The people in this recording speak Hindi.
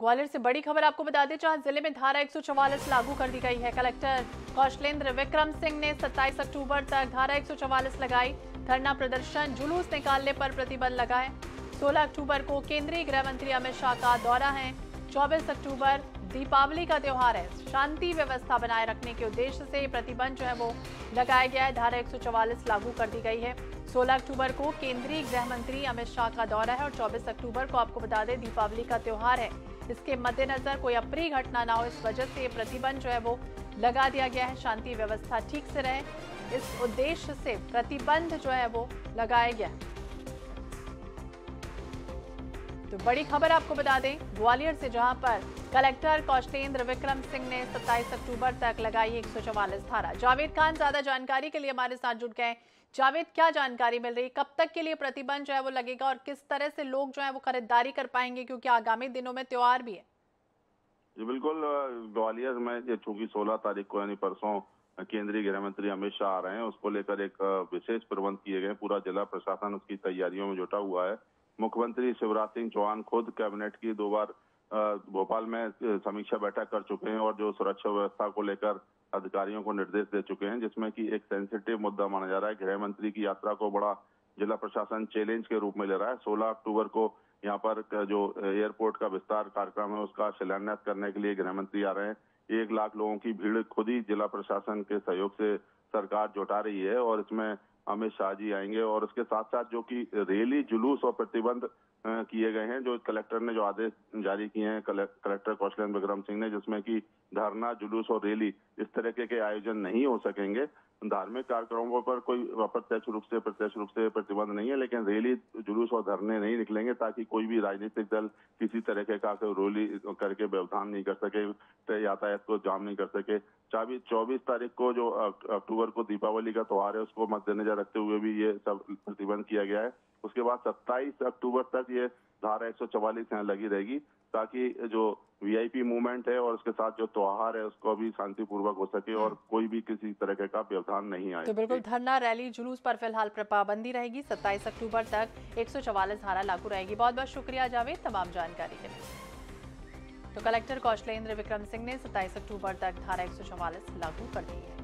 ग्वालियर से बड़ी खबर आपको बता दें, जहां जिले में धारा 144 लागू कर दी गई है। कलेक्टर कौशलेंद्र विक्रम सिंह ने 27 अक्टूबर तक धारा 144 लगाई। धरना प्रदर्शन जुलूस निकालने पर प्रतिबंध लगाए। 16 अक्टूबर को केंद्रीय गृह मंत्री अमित शाह का दौरा है। 24 अक्टूबर दीपावली का त्योहार है। शांति व्यवस्था बनाए रखने के उद्देश्य से प्रतिबंध जो है वो लगाया गया है। धारा 144 लागू कर दी गई है। 16 अक्टूबर को केंद्रीय गृह मंत्री अमित शाह का दौरा है और 24 अक्टूबर को आपको बता दें दीपावली का त्योहार है। इसके मद्देनजर कोई अप्रिय घटना ना हो, इस वजह से प्रतिबंध जो है वो लगा दिया गया है। शांति व्यवस्था ठीक से रहे, इस उद्देश्य से प्रतिबंध जो है वो लगाया गया है। तो बड़ी खबर आपको बता दें ग्वालियर से, जहां पर कलेक्टर कौशलेंद्र विक्रम सिंह ने 27 अक्टूबर तक लगाई 144 धारा। जावेद खान ज्यादा जानकारी के लिए हमारे साथ जुड़ गए। जावेद, क्या जानकारी मिल रही है, कब तक के लिए प्रतिबंध जो है वो लगेगा और किस तरह से लोग जो है वो खरीदारी कर पाएंगे, क्योंकि आगामी दिनों में त्योहार भी है? जी बिल्कुल, ग्वालियर में चूंकि 16 तारीख को यानी परसों केंद्रीय गृह मंत्री अमित शाह आ रहे हैं, उसको लेकर एक विशेष प्रबंध किए गए। पूरा जिला प्रशासन उसकी तैयारियों में जुटा हुआ है। मुख्यमंत्री शिवराज सिंह चौहान खुद कैबिनेट की 2 बार भोपाल में समीक्षा बैठक कर चुके हैं और जो सुरक्षा व्यवस्था को लेकर अधिकारियों को निर्देश दे चुके हैं, जिसमें कि एक सेंसिटिव मुद्दा माना जा रहा है। गृह मंत्री की यात्रा को बड़ा जिला प्रशासन चैलेंज के रूप में ले रहा है। 16 अक्टूबर को यहाँ पर जो एयरपोर्ट का विस्तार कार्यक्रम है उसका शिलान्यास करने के लिए गृह मंत्री आ रहे हैं। 1 लाख लोगों की भीड़ खुद ही जिला प्रशासन के सहयोग से सरकार जुटा रही है और इसमें अमित शाह जी आएंगे। और उसके साथ साथ जो कि रैली, जुलूस और प्रतिबंध किए गए हैं, जो कलेक्टर ने जो आदेश जारी किए हैं कलेक्टर कौशलेंद्र विक्रम सिंह ने, जिसमें कि धरना, जुलूस और रैली इस तरह के आयोजन नहीं हो सकेंगे। धार्मिक कार्यक्रमों पर कोई प्रत्यक्ष रूप से प्रतिबंध नहीं है, लेकिन रैली, जुलूस और धरने नहीं निकलेंगे ताकि कोई भी राजनीतिक दल किसी तरह का रैली करके व्यवधान नहीं कर सके, यातायात को जाम नहीं कर सके। 24 तारीख को जो अक्टूबर को दीपावली का त्योहार है, उसको मद्देनजर रखते हुए भी ये सब प्रतिबंध किया गया है। उसके बाद 27 अक्टूबर तक ये धारा 144 यहाँ लगी रहेगी ताकि जो वीआईपी मूवमेंट है और उसके साथ जो त्योहार है उसको भी शांतिपूर्वक हो सके और कोई भी किसी तरह का व्यवधान नहीं आए। तो बिल्कुल धरना, रैली, जुलूस पर फिलहाल पाबंदी रहेगी। 27 अक्टूबर तक 144 धारा लागू रहेगी। बहुत बहुत शुक्रिया जावेद तमाम जानकारी के लिए। तो कलेक्टर कौशलेंद्र विक्रम सिंह ने 27 अक्टूबर तक धारा 144 लागू कर दी है।